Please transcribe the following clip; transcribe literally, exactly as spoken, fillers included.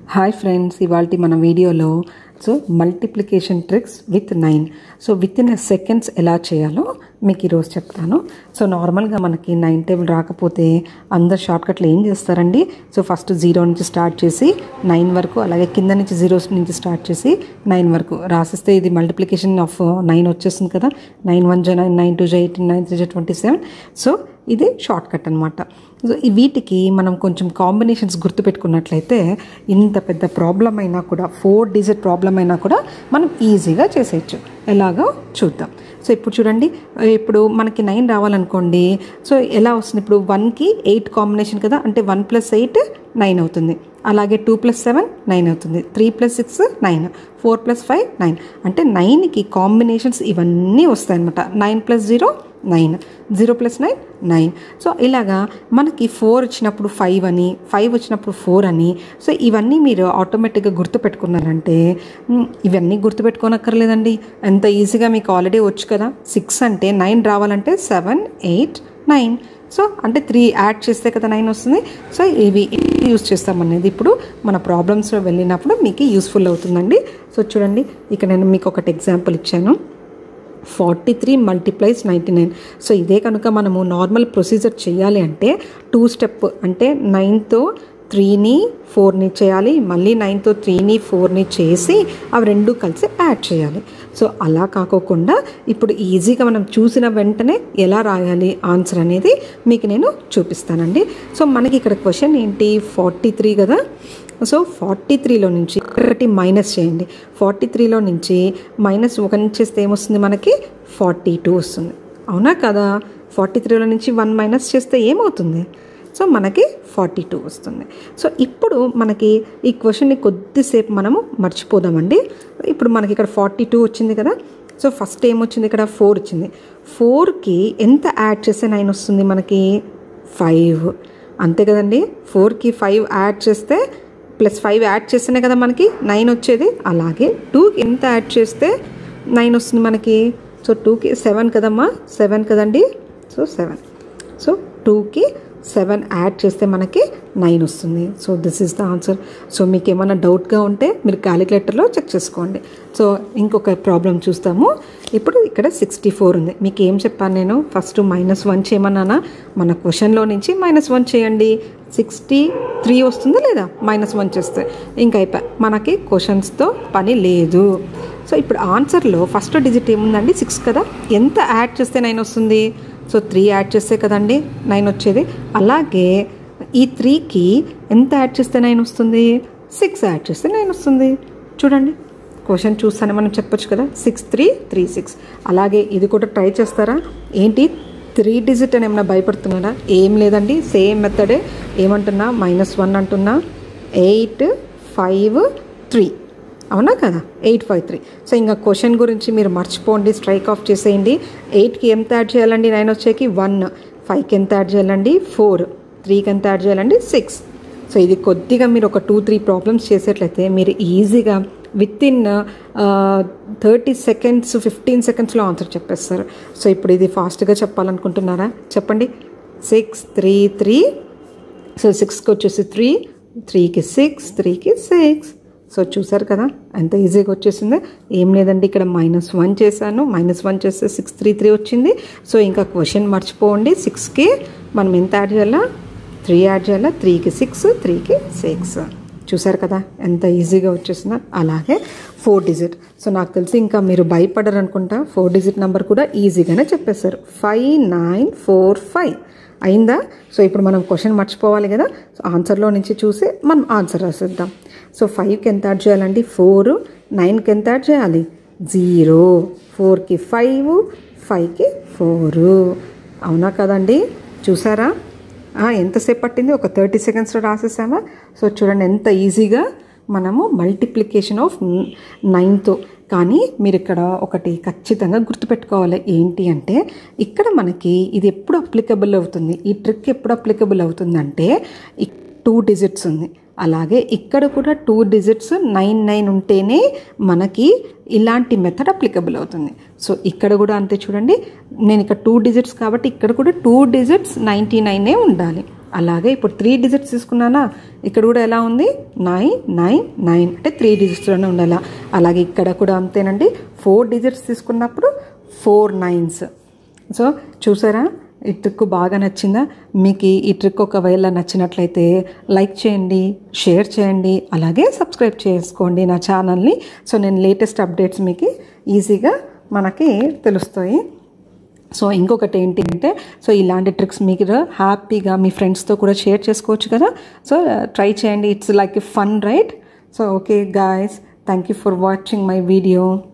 Hi friends, ఇవాల్టి మన వీడియోలో so multiplication tricks with nine so within seconds ఎలా చేయాలో మీకు ఈరోజు చెప్తాను. సో నార్మల్గా మనకి నైన్ టేబుల్ రాకపోతే అందరు షార్ట్కట్లు ఏం చేస్తారండి, సో ఫస్ట్ జీరో నుంచి స్టార్ట్ చేసి నైన్ వరకు, అలాగే కింద నుంచి జీరోస్ నుంచి స్టార్ట్ చేసి నైన్ వరకు రాసిస్తే ఇది మల్టిప్లికేషన్ ఆఫ్ నైన్ వచ్చేస్తుంది కదా. నైన్ వన్ జా నైన్, నైన్ టూ జా ఎయిటీన్, నైన్ త్రీ జా ట్వంటీ సెవెన్. సో ఇది షార్ట్ కట్ అనమాట. సో వీటికి మనం కొంచెం కాంబినేషన్స్ గుర్తుపెట్టుకున్నట్లయితే ఇంత పెద్ద ప్రాబ్లం అయినా కూడా, ఫోర్ డిజిట్ ప్రాబ్లం అయినా కూడా మనం ఈజీగా చేసేయచ్చు. ఎలాగో చూద్దాం. సో ఇప్పుడు చూడండి, ఇప్పుడు మనకి నైన్ రావాలనుకోండి. సో ఎలా వస్తుంది, ఇప్పుడు వన్కి ఎయిట్ కాంబినేషన్ కదా, అంటే వన్ ప్లస్ ఎయిట్ నైన్ అవుతుంది. అలాగే టూ ప్లస్ సెవెన్ నైన్ అవుతుంది. Three plus six nine, four plus five nine. అంటే నైన్కి కాంబినేషన్స్ ఇవన్నీ వస్తాయి అనమాట. Nine plus zero nine, zero plus nine nine. So ఇలాగా మనకి ఫోర్ వచ్చినప్పుడు ఫైవ్ అని, ఫైవ్ వచ్చినప్పుడు ఫోర్ అని. సో ఇవన్నీ మీరు ఆటోమేటిక్గా గుర్తుపెట్టుకున్నారంటే, ఇవన్నీ గుర్తుపెట్టుకోనక్కర్లేదండి, ఎంత ఈజీగా మీకు ఆల్రెడీ వచ్చు కదా. సిక్స్ అంటే నైన్ రావాలంటే సెవెన్ ఎయిట్ నైన్. సో అంటే త్రీ యాడ్ చేస్తే కదా నైన్ వస్తుంది. సో ఇవి యూజ్ చేస్తామనేది ఇప్పుడు మన ప్రాబ్లమ్స్లో వెళ్ళినప్పుడు మీకు యూస్ఫుల్ అవుతుందండి. సో చూడండి, ఇక్కడ నేను మీకు ఒకటి ఎగ్జాంపుల్ ఇచ్చాను. Forty three multiplies ninety nine. So ఇదే కనుక మనము నార్మల్ ప్రొసీజర్ చేయాలి అంటే టూ స్టెప్, అంటే నైన్తో త్రీని ఫోర్ని చేయాలి, మళ్ళీ నైన్తో త్రీని ఫోర్ని చేసి అవి రెండు కలిసి యాడ్ చేయాలి. సో అలా కాకోకుండా ఇప్పుడు ఈజీగా మనం చూసిన వెంటనే ఎలా రాయాలి ఆన్సర్ అనేది మీకు నేను చూపిస్తానండి. సో మనకి ఇక్కడ క్వశ్చన్ ఏంటి, ఫార్టీ త్రీ కదా. సో ఫార్టీ త్రీలో నుంచి ఒకటి మైనస్ చేయండి. ఫార్టీ త్రీలో నుంచి మైనస్ ఒక చేస్తే ఏమొస్తుంది మనకి, ఫార్టీ టూ వస్తుంది. అవునా కదా. ఫార్టీ త్రీలో నుంచి వన్ మైనస్ చేస్తే ఏమవుతుంది, సో మనకి ఫార్టీ టూ వస్తుంది. సో ఇప్పుడు మనకి ఈ క్వశ్చన్ని కొద్దిసేపు మనము మర్చిపోదామండి. ఇప్పుడు మనకి ఇక్కడ ఫార్టీ టూ వచ్చింది కదా. సో ఫస్ట్ ఏమొచ్చింది, ఇక్కడ ఫోర్ వచ్చింది. ఫోర్కి ఎంత యాడ్ చేస్తే నైన్ వస్తుంది మనకి, ఫైవ్. అంతే కదండి. ఫోర్కి ఫైవ్ యాడ్ చేస్తే ప్లస్ ఫైవ్ యాడ్ చేస్తేనే కదా మనకి నైన్ వచ్చేది. అలాగే టూకి ఎంత యాడ్ చేస్తే నైన్ వస్తుంది మనకి, సో టూకి సెవెన్ కదమ్మా, సెవెన్ కదండి. So seven. సో టూకి సెవెన్ యాడ్ చేస్తే మనకి నైన్ వస్తుంది. So this is the answer. So మీకు ఏమైనా డౌట్గా ఉంటే మీరు క్యాలిక్యులేటర్లో చెక్ చేసుకోండి. సో ఇంకొక ప్రాబ్లం చూస్తాము. ఇప్పుడు ఇక్కడ సిక్స్టీ ఫోర్ ఉంది. మీకు ఏం చెప్పాను నేను, ఫస్ట్ మైనస్ వన్ చేయమన్నానా, మన క్వశ్చన్లో నుంచి మైనస్ వన్ చేయండి. సిక్స్టీ త్రీ వస్తుందా లేదా, మైనస్ వన్ చేస్తే ఇంకా అయిపోయి మనకి క్వశ్చన్స్తో పని లేదు. సో ఇప్పుడు ఆన్సర్లో ఫస్ట్ డిజిట్ ఏముందండి, సిక్స్ కదా. ఎంత యాడ్ చేస్తే నైన్ వస్తుంది, సో త్రీ యాడ్ చేస్తే కదండి నైన్ వచ్చేది. అలాగే ఈ త్రీకి ఎంత యాడ్ చేస్తే నైన్ వస్తుంది, సిక్స్ యాడ్ చేస్తే నైన్ వస్తుంది. చూడండి, క్వశ్చన్ చూస్తానే మనం చెప్పొచ్చు కదా, సిక్స్ త్రీ త్రీ సిక్స్. అలాగే ఇది కూడా ట్రై చేస్తారా ఏంటి, త్రీ డిజిట్ అని ఏమన్నా భయపడుతున్నారా, ఏం లేదండి, సేమ్ మెథడే. ఏమంటున్నా, మైనస్ వన్ అంటున్నా, ఎయిట్ ఫైవ్ త్రీ. అవునా కదా, ఎయిట్ ఫైవ్ త్రీ. సో ఇంకా క్వశ్చన్ గురించి మీరు మర్చిపోండి, స్ట్రైక్ ఆఫ్ చేసేయండి. ఎయిట్కి ఎంత యాడ్ చేయాలండి నైన్ వచ్చేకి, వన్. ఫైవ్కి ఎంత యాడ్ చేయాలండి, ఫోర్. త్రీకి ఎంత యాడ్ చేయాలండి, సిక్స్. సో ఇది కొద్దిగా మీరు ఒక టూ త్రీ ప్రాబ్లమ్స్ చేసేట్లయితే మీరు ఈజీగా within thirty seconds fifteen సెకండ్స్లో ఆన్సర్ చెప్పేస్తారు. సో ఇప్పుడు ఇది ఫాస్ట్గా చెప్పాలనుకుంటున్నారా, చెప్పండి. Six three three. సో సిక్స్కి వచ్చేసి త్రీ, త్రీకి సిక్స్, త్రీకి సిక్స్. సో చూసారు కదా ఎంత ఈజీగా వచ్చేసింది. ఏం లేదండి, ఇక్కడ మైనస్ వన్ చేశాను, మైనస్ వన్ చేస్తే సిక్స్ త్రీ త్రీ వచ్చింది. సో ఇంకా క్వశ్చన్ మర్చిపోండి. సిక్స్కి మనం ఎంత యాడ్ చేయాలా, త్రీ యాడ్ చేయాలా. త్రీకి సిక్స్, త్రీకి సిక్స్. చూసారు కదా ఎంత ఈజీగా వచ్చేసిందా. అలాగే ఫోర్ డిజిట్. సో నాకు తెలిసి ఇంకా మీరు భయపడరు అనుకుంటా, ఫోర్ డిజిట్ నెంబర్ కూడా ఈజీగానే చెప్పేశారు. ఫైవ్ నైన్ ఫోర్ ఫైవ్ అయిందా. సో ఇప్పుడు మనం క్వశ్చన్ మర్చిపోవాలి కదా. సో ఆన్సర్లో నుంచి చూసి మనం ఆన్సర్ రాసేద్దాం. సో ఫైవ్కి ఎంత యాడ్ చేయాలండి, ఫోర్. నైన్కి ఎంత యాడ్ చేయాలి, జీరో. ఫోర్కి ఫైవ్, ఫైవ్కి ఫోరు. అవునా కదండి. చూసారా ఎంతసేపు పట్టింది, ఒక థర్టీ సెకండ్స్లో రాసేసామా. సో చూడండి ఎంత ఈజీగా మనము మల్టిప్లికేషన్ ఆఫ్ నైన్తో. కానీ మీరు ఇక్కడ ఒకటి ఖచ్చితంగా గుర్తుపెట్టుకోవాలి, ఏంటి అంటే ఇక్కడ మనకి ఇది ఎప్పుడు అప్లికబుల్ అవుతుంది, ఈ ట్రిక్ ఎప్పుడు అప్లికబుల్ అవుతుందంటే టూ డిజిట్స్ ఉంది. అలాగే ఇక్కడ కూడా టూ డిజిట్స్ నైన్ నైన్ ఉంటేనే మనకి ఇలాంటి మెథడ్ అప్లికబుల్ అవుతుంది. సో ఇక్కడ కూడా అంతే చూడండి, నేను ఇక్కడ టూ డిజిట్స్ కాబట్టి ఇక్కడ కూడా టూ డిజిట్స్ నైంటీ నైనే ఉండాలి. అలాగే ఇప్పుడు త్రీ డిజిట్స్ తీసుకున్నానా, ఇక్కడ కూడా ఎలా ఉంది నైన్ నైన్ నైన్ అంటే త్రీ డిజిట్స్లోనే ఉండాలి. అలాగే ఇక్కడ కూడా అంతేనండి, ఫోర్ డిజిట్స్ తీసుకున్నప్పుడు ఫోర్ నైన్స్. సో చూసారా, ఈ ట్రిక్ బాగా నచ్చిందా మీకు? ఈ ట్రిక్ ఒకవేళ నచ్చినట్లయితే లైక్ చేయండి, షేర్ చేయండి, అలాగే సబ్స్క్రైబ్ చేసుకోండి నా ఛానల్ని. సో నేను లేటెస్ట్ అప్డేట్స్ మీకు ఈజీగా మనకి తెలుస్తాయి. సో ఇంకొకటి ఏంటి అంటే, సో ఇలాంటి ట్రిక్స్ మీకు హ్యాపీగా మీ ఫ్రెండ్స్తో కూడా షేర్ చేసుకోవచ్చు కదా. సో ట్రై చేయండి, it's like a fun right. So okay guys, thank you for watching my video.